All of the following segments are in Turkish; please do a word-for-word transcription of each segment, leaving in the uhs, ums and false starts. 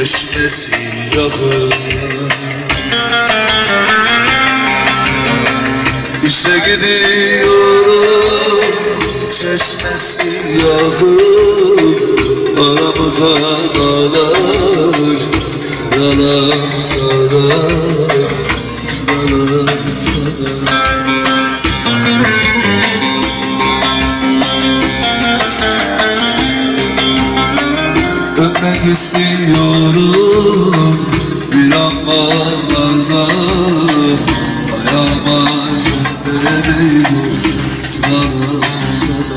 çeşmesi yakın. İşe gidiyorum, çeşmesi yakın. Aramıza dağlar sıralar sarar, sıralar sarar. Öpmek istiyorum bir anmalarda, ayağıma cennet sana sana.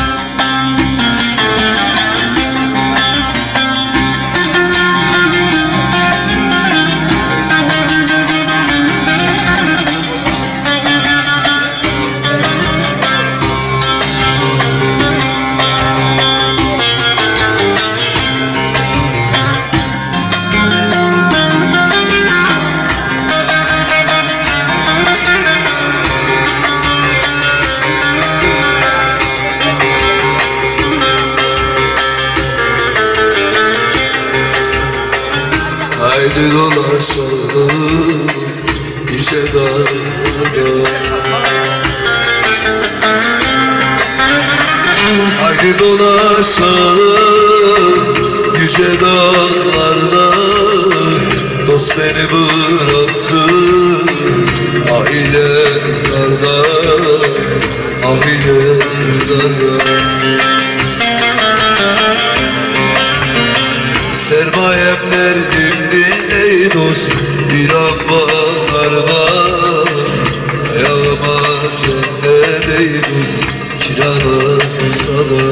Haydi dolaşalım yüce dağlarda, haydi dolaşalım yüce dağlarda. Dost beni bıraktı aile zarda, aile zarda. Sermayem derdimdi ey dost bir an baharda, ayağıma cennet ey dost kiralasana.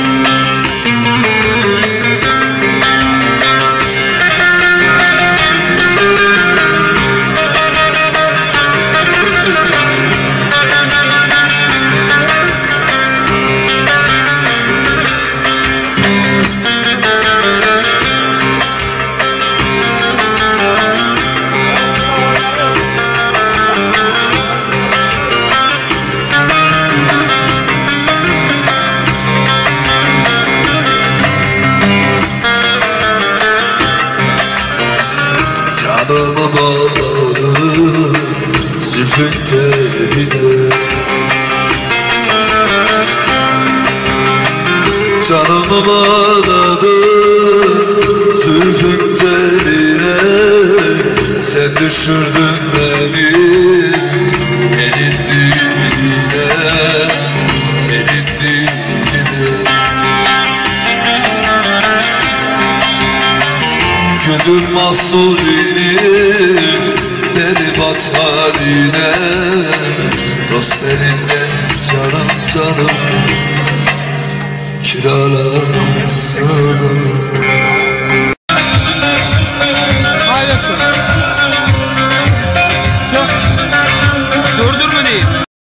Canımı bağladım zülfün teline, canımı bağladım zülfün teline. Sen düşürdün beni elin diline, elin diline. Gönül mahsulini deli batarine, dost elinden canım canım kiralasana. Hayır.